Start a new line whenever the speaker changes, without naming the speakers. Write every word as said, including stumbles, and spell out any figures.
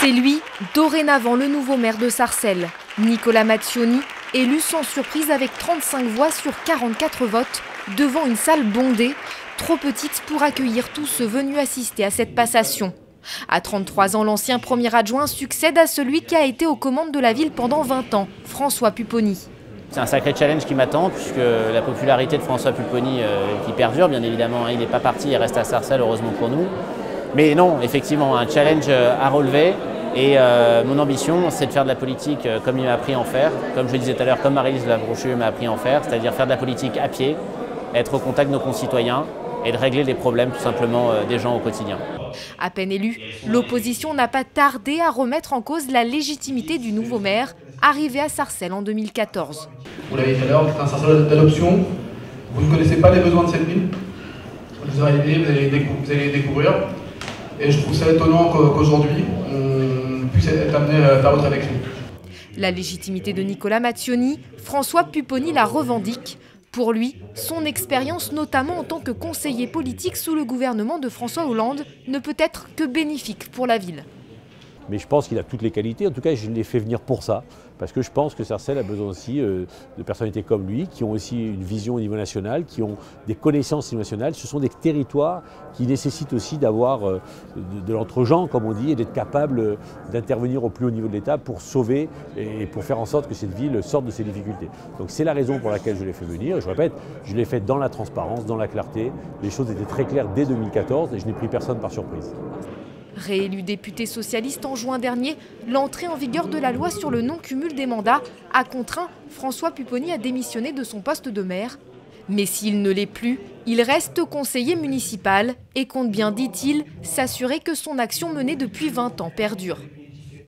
C'est lui, dorénavant le nouveau maire de Sarcelles. Nicolas Mattioni, élu sans surprise avec trente-cinq voix sur quarante-quatre votes, devant une salle bondée, trop petite pour accueillir tous ceux venus assister à cette passation. À trente-trois ans, l'ancien premier adjoint succède à celui qui a été aux commandes de la ville pendant vingt ans, François Pupponi.
C'est un sacré challenge qui m'attend, puisque la popularité de François Pupponi euh, qui perdure, bien évidemment, il n'est pas parti, il reste à Sarcelles, heureusement pour nous. Mais non, effectivement, un challenge à relever. Et euh, mon ambition, c'est de faire de la politique euh, comme il m'a appris à en faire, comme je le disais tout à l'heure, comme Marie-Lise Labrochu m'a appris à en faire, c'est-à-dire faire de la politique à pied, être au contact de nos concitoyens et de régler les problèmes tout simplement euh, des gens au quotidien.
À peine élu, l'opposition n'a pas tardé à remettre en cause la légitimité du nouveau maire, arrivé à Sarcelles en deux mille quatorze.
Vous l'avez dit tout à l'heure, c'est un Sarcelles d'adoption. Vous ne connaissez pas les besoins de cette ville. Vous allez les, vous allez les, vous allez les découvrir. Et je trouve ça étonnant qu'aujourd'hui, on puisse être amené à faire votre élection.
La légitimité de Nicolas Mattioni, François Pupponi la revendique. Pour lui, son expérience, notamment en tant que conseiller politique sous le gouvernement de François Hollande, ne peut être que bénéfique pour la ville.
Mais je pense qu'il a toutes les qualités, en tout cas je l'ai fait venir pour ça, parce que je pense que Sarcelles a besoin aussi euh, de personnalités comme lui, qui ont aussi une vision au niveau national, qui ont des connaissances au niveau national. Ce sont des territoires qui nécessitent aussi d'avoir euh, de, de l'entre-gens, comme on dit, et d'être capable euh, d'intervenir au plus haut niveau de l'État pour sauver et pour faire en sorte que cette ville sorte de ses difficultés. Donc c'est la raison pour laquelle je l'ai fait venir. Et je répète, je l'ai fait dans la transparence, dans la clarté. Les choses étaient très claires dès deux mille quatorze et je n'ai pris personne par surprise.
Réélu député socialiste en juin dernier, l'entrée en vigueur de la loi sur le non-cumul des mandats a contraint François Pupponi à démissionner de son poste de maire. Mais s'il ne l'est plus, il reste conseiller municipal et compte bien, dit-il, s'assurer que son action menée depuis vingt ans perdure.